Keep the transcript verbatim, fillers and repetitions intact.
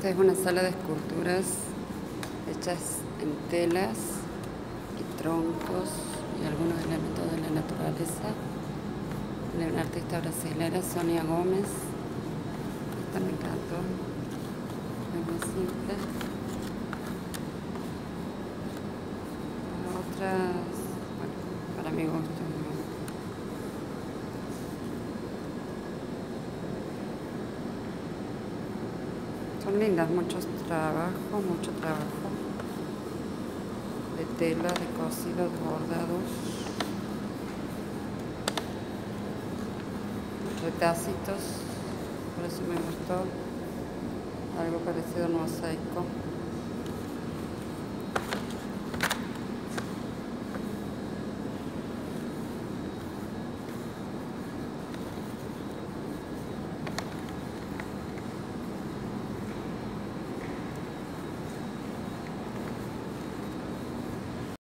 Esta es una sala de esculturas hechas en telas y troncos y algunos elementos de la naturaleza, de una artista brasilera, Sonia Gómez. Esta me encantó, es muy simple. Otras, bueno, para mi gusto, ¿no? Son lindas, muchos trabajos, mucho trabajo de tela, de cosidos, de bordados, retacitos, por eso me gustó, algo parecido a un mosaico.